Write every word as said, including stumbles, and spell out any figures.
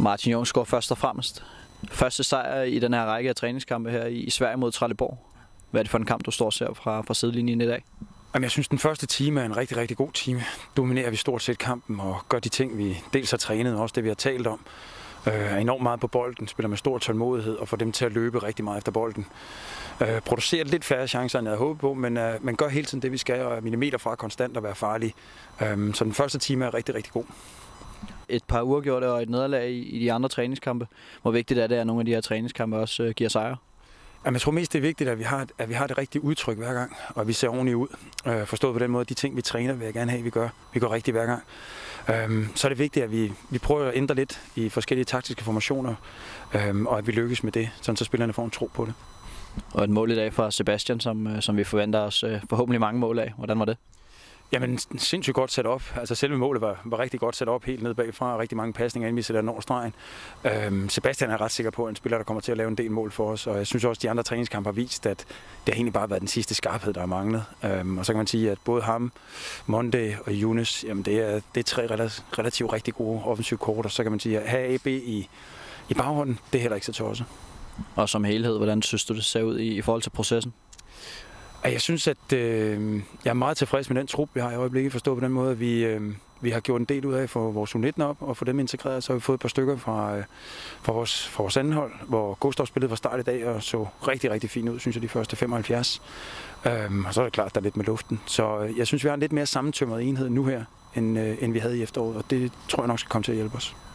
Martin Jungsgaard først og fremmest. Første sejr i den her række af træningskampe her i Sverige mod Trelleborg. Hvad er det for en kamp, du står og ser fra, fra sidelinjen i dag? Jamen, jeg synes, den første time er en rigtig, rigtig god time. Dominerer vi stort set kampen og gør de ting, vi dels har trænet, og også det, vi har talt om. Er enormt meget på bolden, spiller med stor tålmodighed og får dem til at løbe rigtig meget efter bolden. Øh, producerer lidt færre chancer, end jeg havde håbet på, men øh, man gør hele tiden det, vi skal, og er millimeter fra konstant at være farlig. Øh, så den første time er rigtig, rigtig god. Et par uafgjorte og et nederlag i, i de andre træningskampe. Hvor vigtigt er det, at nogle af de her træningskampe også øh, giver sejre? Jamen, jeg tror mest, det er vigtigt, at vi har, at vi har det rigtige udtryk hver gang, og at vi ser ordentligt ud. Øh, forstået på den måde, de ting, vi træner, vil jeg gerne have, at vi gør. Vi går rigtigt hver gang. Øh, så er det vigtigt, at vi, vi prøver at ændre lidt i forskellige taktiske formationer, øh, og at vi lykkes med det, sådan så spillerne får en tro på det. Og et mål i dag fra Sebastian, som, som vi forventer os øh, forhåbentlig mange mål af. Hvordan var det? Jamen, sindssygt godt sat op. Altså, selve målet var, var rigtig godt sat op helt ned bagfra, og rigtig mange pasninger, inden vi sætter den over stregen. Øhm, Sebastian er ret sikker på, at en spiller, der kommer til at lave en del mål for os, og jeg synes også, at de andre træningskampe har vist, at det har egentlig bare været den sidste skarphed, der har manglet. Øhm, og så kan man sige, at både ham, Monday og Younes, jamen det er, det er tre relativt rigtig gode offensive kort, og så kan man sige, at have A B i, i baghånden, det er heller ikke så tosset. Og som helhed, hvordan synes du, det ser ud i, i forhold til processen? Jeg synes, at øh, jeg er meget tilfreds med den trup, vi har i øjeblikket. Forstået på den måde, at vi, øh, vi har gjort en del ud af for vores U nitten op og få dem integreret. Så har vi fået et par stykker fra, øh, fra, vores, fra vores anden hold, hvor Gustav spillede fra start i dag og så rigtig, rigtig fint ud, synes jeg, de første femoghalvfjerds. Øhm, og så er det klart, der er lidt med luften. Så øh, jeg synes, vi har en lidt mere sammentømret enhed nu her, end, øh, end vi havde i efteråret, og det tror jeg nok skal komme til at hjælpe os.